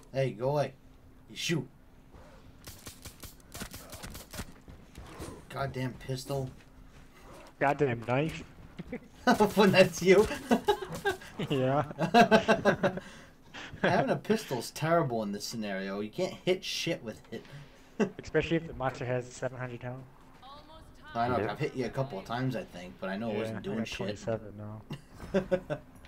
Hey, go away. You shoot. Goddamn pistol. Goddamn knife. When that's you. Yeah. Having a pistol's terrible in this scenario. You can't hit shit with it. Especially if the monster has 700 health. I know, Yep. I've hit you a couple of times, I think, but I know it Yeah, wasn't I doing got shit. 27 now.